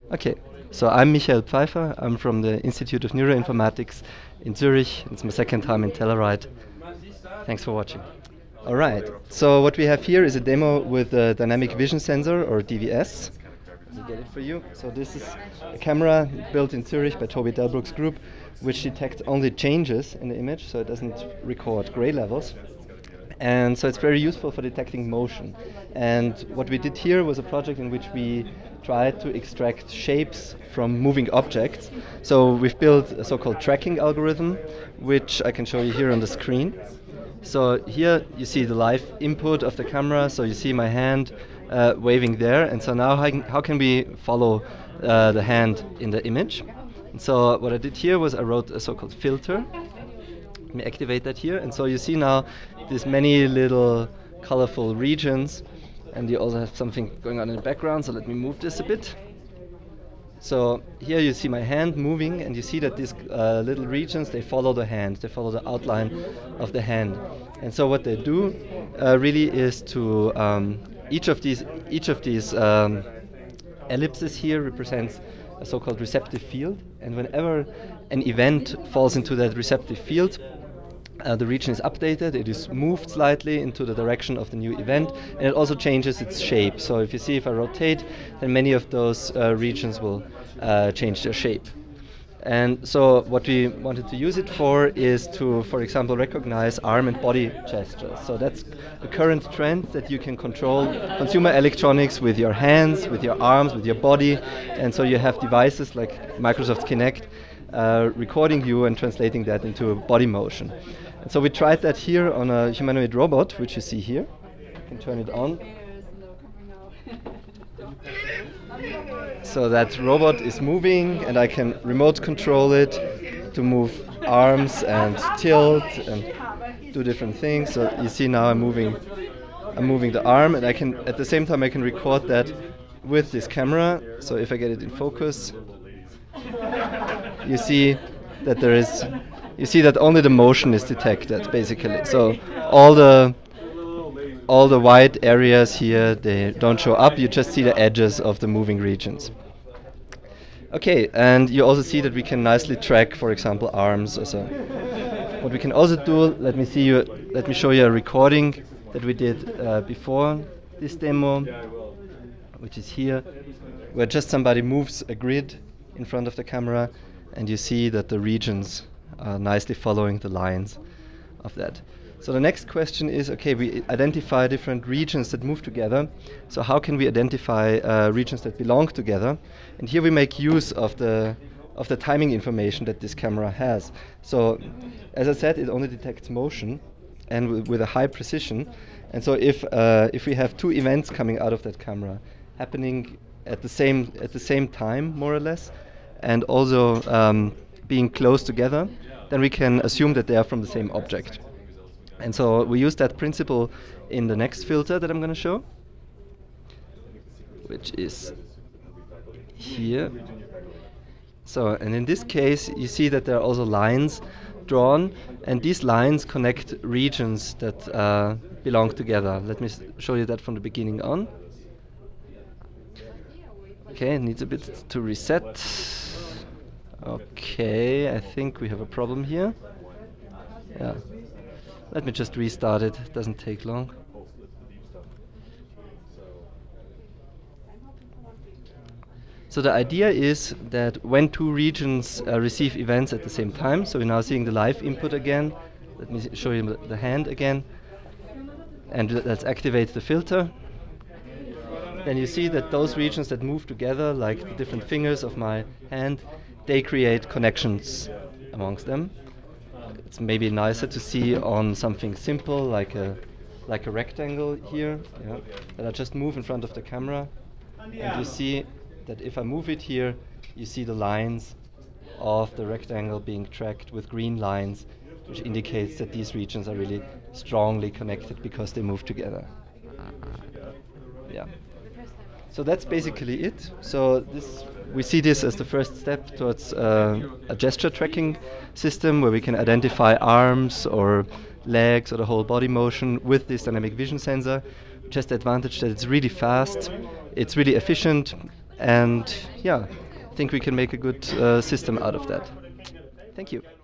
Okay, so I'm Michael Pfeiffer. I'm from the Institute of Neuroinformatics in Zurich. It's my second time in Telluride. Thanks for watching. All right, so what we have here is a demo with a dynamic vision sensor, or DVS. Let me get it for you. So this is a camera built in Zurich by Toby Delbrooks Group, which detects only changes in the image, so it doesn't record gray levels. And so it's very useful for detecting motion. And what we did here was a project in which we tried to extract shapes from moving objects. So we've built a so-called tracking algorithm, which I can show you here on the screen. So here you see the live input of the camera, so you see my hand waving there, and so now how can we follow the hand in the image? And so what I did here was I wrote a so-called filter. Let me activate that here, and so you see now these many little colorful regions, and you also have something going on in the background, so let me move this a bit. So here you see my hand moving, and you see that these little regions, they follow the hand, they follow the outline of the hand. And so what they do really is to each of these ellipses here represents a so-called receptive field, and whenever an event falls into that receptive field, the region is updated, it is moved slightly into the direction of the new event, and it also changes its shape. So if you see, if I rotate, then many of those regions will change their shape. And so what we wanted to use it for is to, for example, recognize arm and body gestures. So that's the current trend, that you can control consumer electronics with your hands, with your arms, with your body. And so you have devices like Microsoft Kinect recording you and translating that into body motion. And so we tried that here on a humanoid robot, which you see here. You can turn it on. So that robot is moving, and I can remote control it to move arms and tilt and do different things. So you see now I'm moving the arm, and I can at the same time I can record that with this camera. So if I get it in focus, you see that that only the motion is detected, basically. So all the white areas here, they don't show up, you just see the edges of the moving regions. Okay, and you also see that we can nicely track, for example, arms or so. What we can also do, let me show you a recording that we did before this demo, which is here, where just somebody moves a grid in front of the camera, and you see that the regions are nicely following the lines of that. So the next question is, okay, we identify different regions that move together. So how can we identify regions that belong together? And here we make use of the timing information that this camera has. So as I said, it only detects motion, and with a high precision. And so if we have two events coming out of that camera happening at the same time, more or less, and also being close together, then we can assume that they are from the same object. And so we use that principle in the next filter that I'm going to show, which is here. So, and in this case, you see that there are also lines drawn, and these lines connect regions that belong together. Let me show you that from the beginning on. Okay, it needs a bit to reset. Okay, I think we have a problem here. Yeah. Let me just restart it, it doesn't take long. So the idea is that when two regions receive events at the same time, so we're now seeing the live input again. Let me show you the hand again. And let's activate the filter. Then you see that those regions that move together, like the different fingers of my hand, they create connections amongst them. It's maybe nicer to see on something simple like a rectangle here, yeah, that I just move in front of the camera, and you see that if I move it here, you see the lines of the rectangle being tracked with green lines, which indicates that these regions are really strongly connected because they move together. Yeah. So that's basically it. So we see this as the first step towards a gesture tracking system where we can identify arms or legs or the whole body motion with this dynamic vision sensor, which has the advantage that it's really fast, it's really efficient, And yeah, I think we can make a good system out of that. Thank you.